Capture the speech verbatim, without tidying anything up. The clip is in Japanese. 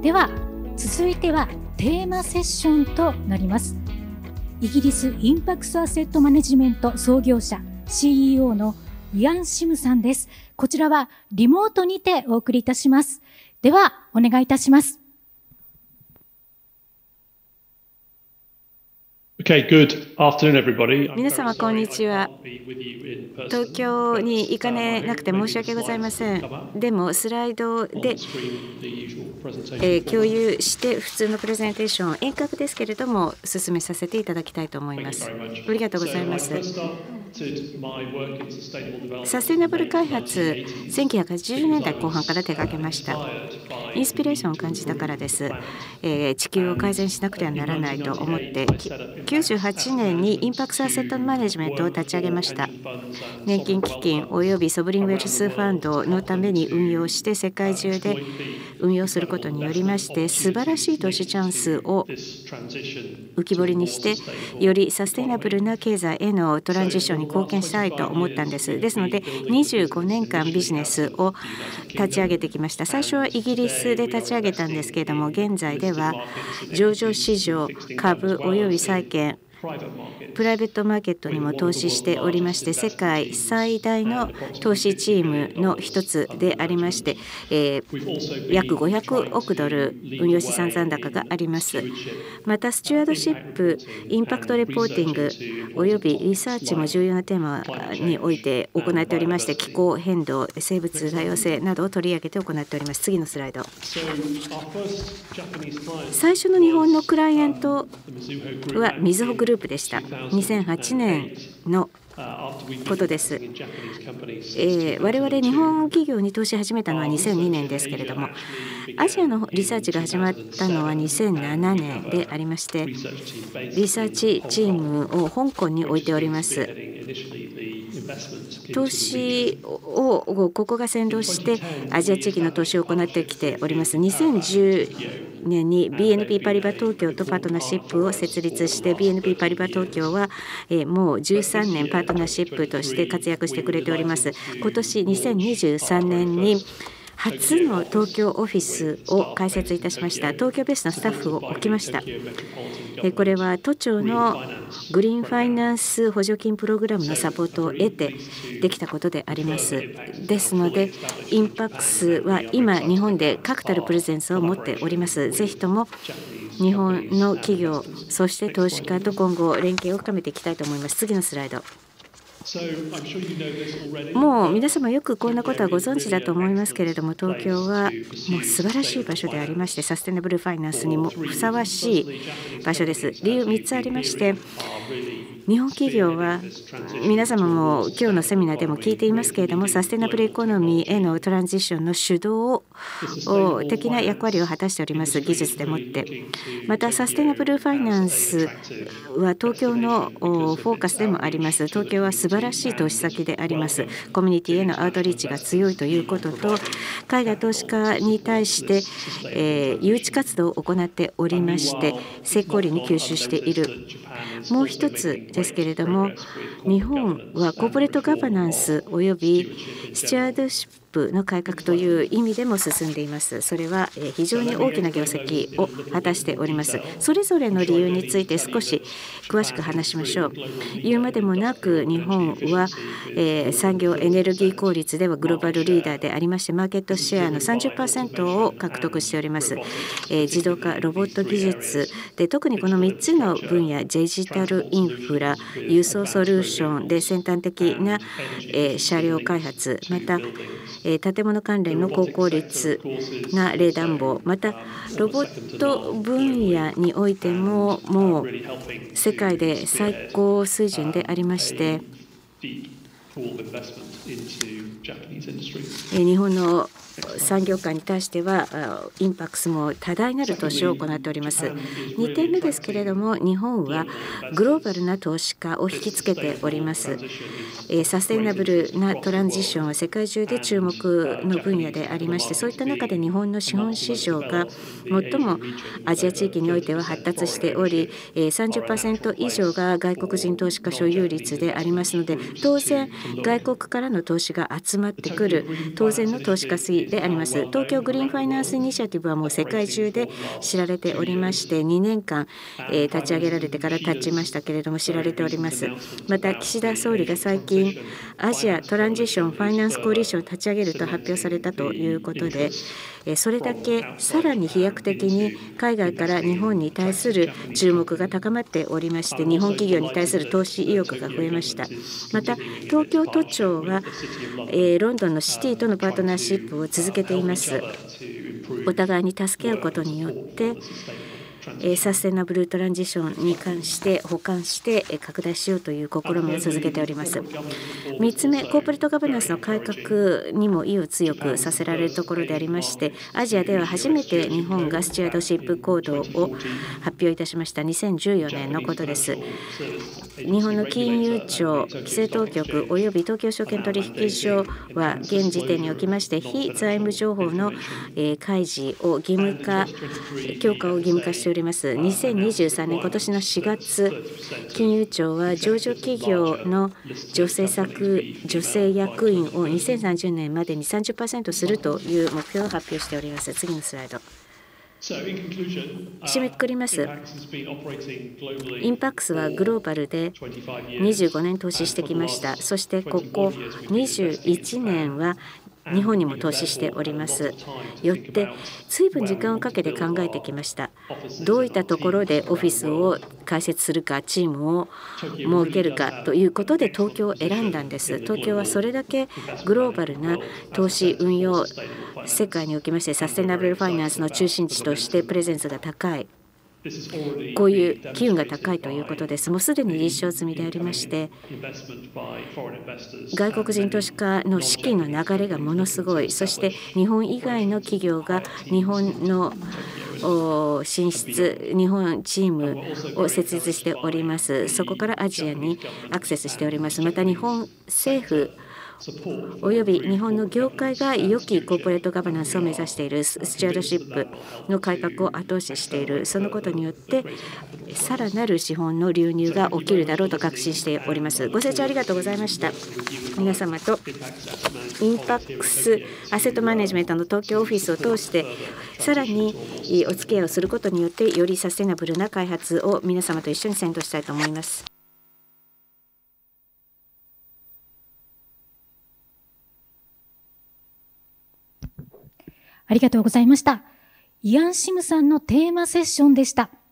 では続いてはテーマセッションとなります。イギリスインパクスアセットマネジメント創業者 シーイーオー のイアン・シムさんです。こちらはリモートにてお送りいたします。ではお願いいたします。 Okay, good afternoon, everybody. 皆様こんにちは。東京に行かねなくて申し訳ございません。でもスライドで、えー、共有して普通のプレゼンテーション遠隔ですけれども進めさせていただきたいと思います。ありがとうございます。サステナブル開発、せんきゅうひゃくはちじゅうねんだいこう半から手掛けました。インスピレーションを感じたからです。えー、地球を改善しなくてはならないと思ってきゅうじゅうはちねんにインパクスアセットマネジメントを立ち上げました。年金基金およびソブリンウェルスファンドのために運用して世界中で運用することによりまして素晴らしい投資チャンスを浮き彫りにしてよりサステイナブルな経済へのトランジションに貢献したいと思ったんです。ですのでにじゅうごねんかんビジネスを立ち上げてきました。最初はイギリスで立ち上げたんですけれども現在では上場市場株および債券プライベートマーケットにも投資しておりまして世界最大の投資チームの一つでありまして、えー、約ごひゃくおくドル運用資産残高があります。またスチュワードシップインパクトレポーティングおよびリサーチも重要なテーマにおいて行っておりまして気候変動生物多様性などを取り上げて行っております。次のスライド。最初の日本のクライアントはみずほグループでした。にせんはちねんのことです。えー、我々日本企業に投資始めたのはにせんにねんですけれどもアジアのリサーチが始まったのはにせんななねんでありましてリサーチチームを香港に置いております。投資をここが先導してアジア地域の投資を行ってきております。にせんじゅうねんに ビーエヌピー パリバ東京とパートナーシップを設立して ビーエヌピー パリバ東京はもうじゅうさんねんパートナーシップとして活躍してくれております。今年にせんにじゅうさんねんに初の東京オフィスを開設いたしました。東京ベースのスタッフを置きました。これは都庁のグリーンファイナンス補助金プログラムのサポートを得てできたことであります。ですのでインパックスは今日本で確たるプレゼンスを持っております。ぜひとも日本の企業そして投資家と今後連携を深めていきたいと思います。次のスライド。もう皆様よくこんなことはご存知だと思いますけれども東京はもう素晴らしい場所でありましてサステナブルファイナンスにもふさわしい場所です。理由みっつありまして日本企業は皆様も今日のセミナーでも聞いていますけれどもサステナブルエコノミーへのトランジションの主導的な役割を果たしております技術でもってまたサステナブルファイナンスは東京のフォーカスでもあります。東京は素晴らしい投資先であります。コミュニティへのアウトリーチが強いということと海外投資家に対して、えー、誘致活動を行っておりまして成功率に吸収している。もう一つですけれども日本はコーポレートガバナンスおよびスチュワードシップの改革という意味でも進んでいます。それは非常に大きな業績を果たしております。それぞれの理由について少し詳しく話しましょう。言うまでもなく日本は産業エネルギー効率ではグローバルリーダーでありましてマーケットシェアの さんじゅっパーセント を獲得しております。自動化ロボット技術で特にこのみっつの分野デジタルインフラ輸送ソリューションで先端的な車両開発また建物関連の高効率な冷暖房またロボット分野においてももう世界で最高水準でありまして日本の産業界に対してはインパクスも多大なる投資を行っております。にてんめですけれども日本はグローバルな投資家を引きつけております。サステイナブルなトランジションは世界中で注目の分野でありましてそういった中で日本の資本市場が最もアジア地域においては発達しており さんじゅっパーセント 以上が外国人投資家所有率でありますので当然外国からの投資が集まってくる当然の投資家水であります。東京グリーンファイナンスイニシアティブはもう世界中で知られておりまして、にねんかん、えー、立ち上げられてから経ちましたけれども知られております。また岸田総理が最近アジアトランジションファイナンスコーリションを立ち上げると発表されたということで、それだけさらに飛躍的に海外から日本に対する注目が高まっておりまして、日本企業に対する投資意欲が増えました。また東京都庁は、えー、ロンドンのシティとのパートナーシップを続けています。お互いに助け合うことによってサステナブルトランジションに関して補完して拡大しようという試みを続けております。みっつめ、コーポレートガバナンスの改革にも意を強くさせられるところでありまして、アジアでは初めて日本がスチュアードシップコードを発表いたしました。にせんじゅうよねんのことです。日本の金融庁、規制当局および東京証券取引所は現時点におきまして非財務情報の開示を義務化、強化を義務化しております。にせんにじゅうさんねん今年のしがつ、金融庁は上場企業の女性作女性役員をにせんさんじゅうねんまでに さんじゅっパーセント するという目標を発表しております。次のスライド。締めくくります。インパックスはグローバルでにじゅうごねん投資してきました。そしてここにじゅういちねんは日本にも投資しております。よって随分時間をかけて考えてきました。どういったところでオフィスを開設するか、チームを設けるかということで東京を選んだんです。東京はそれだけグローバルな投資運用世界におきましてサステナブルファイナンスの中心地としてプレゼンスが高い、こういう機運が高いということです。もうすでに実証済みでありまして、外国人投資家の資金の流れがものすごい、そして日本以外の企業が日本の進出、日本チームを設立しております。そこからアジアにアクセスしております。また日本政府および日本の業界が良きコーポレートガバナンスを目指しているスチュアードシップの改革を後押ししている、そのことによってさらなる資本の流入が起きるだろうと確信しております。ご清聴ありがとうございました。皆様とインパックスアセットマネジメントの東京オフィスを通してさらにお付き合いをすることによってよりサステナブルな開発を皆様と一緒に先導したいと思います。 ありがとうございました。イアン・シムさんのテーマセッションでした。